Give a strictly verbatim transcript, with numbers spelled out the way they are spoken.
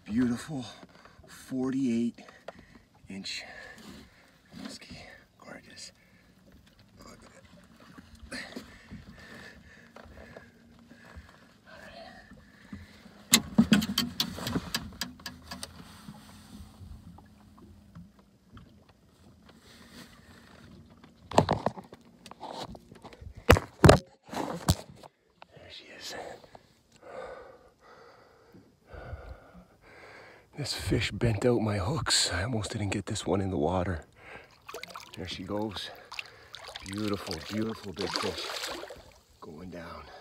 beautiful forty-eight inch musky. Gorgeous. Look at it. There she is. This fish bent out my hooks. I almost didn't get this one in the water. There she goes. Beautiful, beautiful big fish going down.